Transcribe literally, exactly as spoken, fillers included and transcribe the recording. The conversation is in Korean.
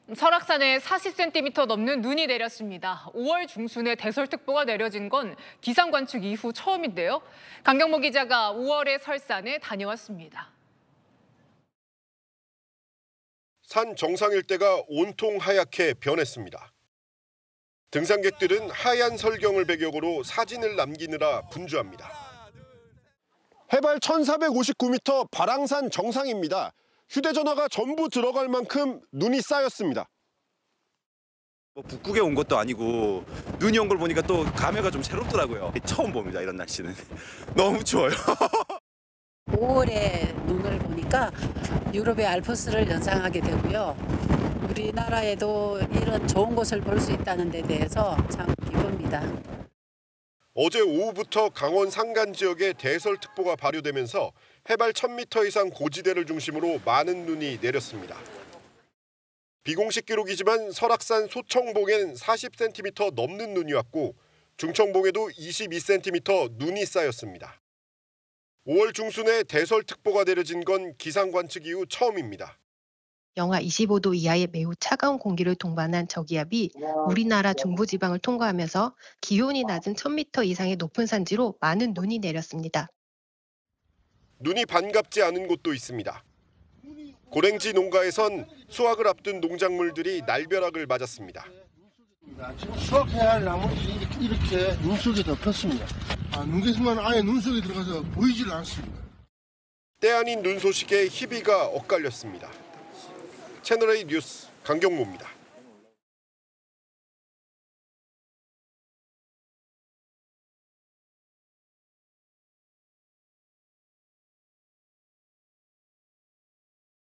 설악산에 사십 센티미터 넘는 눈이 내렸습니다. 오월 중순에 대설특보가 내려진 건 기상 관측 이후 처음인데요. 강경모 기자가 오월의 설산에 다녀왔습니다. 산 정상 일대가 온통 하얗게 변했습니다. 등산객들은 하얀 설경을 배경으로 사진을 남기느라 분주합니다. 해발 천사백오십구 미터 발왕산 정상입니다. 휴대전화가 전부 들어갈 만큼 눈이 쌓였습니다. 뭐 북극에 온 것도 아니고 눈이 온 걸 보니까 또 감회가 좀 새롭더라고요. 처음 봅니다, 이런 날씨는. 너무 추워요. 오월에 눈을 보니까 유럽의 알프스를 연상하게 되고요. 우리나라에도 이런 좋은 곳을 볼 수 있다는 데 대해서 참 기쁩니다. 어제 오후부터 강원 산간 지역에 대설특보가 발효되면서 해발 천 미터 이상 고지대를 중심으로 많은 눈이 내렸습니다. 비공식 기록이지만 설악산 소청봉엔 사십 센티미터 넘는 눈이 왔고 중청봉에도 이십이 센티미터 눈이 쌓였습니다. 오월 중순에 대설특보가 내려진 건 기상 관측 이후 처음입니다. 영하 이십오 도 이하의 매우 차가운 공기를 동반한 저기압이 우리나라 중부지방을 통과하면서 기온이 낮은 천 미터 이상의 높은 산지로 많은 눈이 내렸습니다. 눈이 반갑지 않은 곳도 있습니다. 고랭지 농가에선 수확을 앞둔 농작물들이 날벼락을 맞았습니다. 지금 수확해야 할 나무들이 이렇게, 이렇게 눈 속에 덮였습니다. 아, 눈개수만 아예 눈 속에 들어가서 보이질 않습니다. 때 아닌 눈 소식에 희비가 엇갈렸습니다. 채널A 뉴스 강경모입니다.